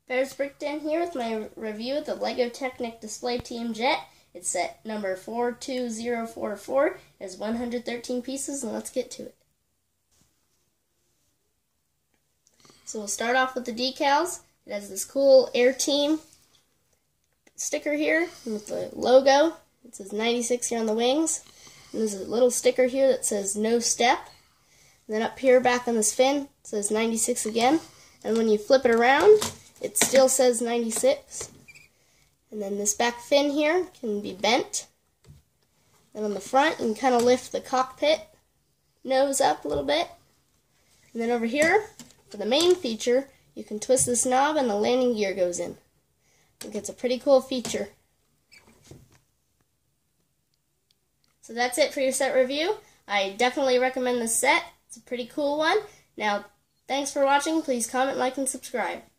Bears Breakdown here with my review of the LEGO Technic Display Team Jet. It's set number 42044. It has 113 pieces, and let's get to it. So we'll start off with the decals. It has this cool Air Team sticker here with the logo. It says 96 here on the wings. And there's a little sticker here that says no step. And then up here back on this fin, it says 96 again. And when you flip it around, it still says 96. And then this back fin here can be bent. And on the front, you can kind of lift the cockpit nose up a little bit. And then over here, for the main feature, you can twist this knob and the landing gear goes in. I think it's a pretty cool feature. So that's it for your set review. I definitely recommend this set. It's a pretty cool one. Now, thanks for watching. Please comment, like, and subscribe.